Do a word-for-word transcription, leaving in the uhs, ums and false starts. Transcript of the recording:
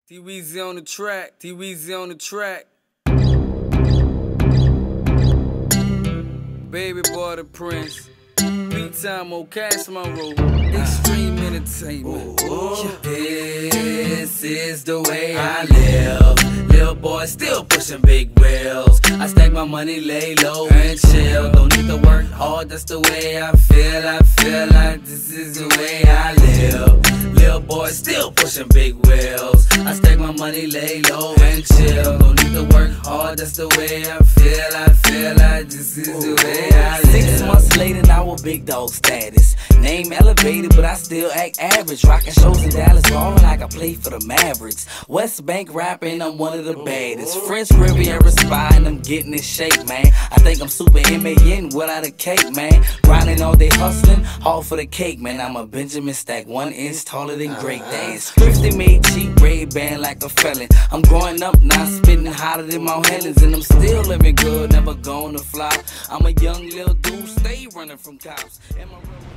T-Weezy on the track, T-Weezy on the track. Baby boy the Prince. Beat time on Cash Monroe. Extreme entertainment. Ooh, this is the way I live. Little boy still pushing big wheels. I stack my money, lay low and chill. Don't need to work hard, that's the way I feel. I feel like this is the way I live. Little boy still pushing big wheels. I stack my money, lay low and chill. Don't need to work hard, that's the way I feel. I feel like this is the way I live. Six months later, now a big dog status. Name elevated, but I still act average. Rocking shows in Dallas, ballin' like I play for the Mavericks. West Bank rapping, I'm one of the baddest. French Riviera spy, and I'm getting in shape, man. I think I'm super M A N without a cake, man. Grinding all day hustling, all for the cake, man. I'm a Benjamin Stack, one inch taller than Great Dance. Thrifty made cheap red band like a felon. I'm growing up now, spitting hotter than Mount Helens, and I'm still living good, never gonna flop. I'm a young little dude, stay running from cops. And my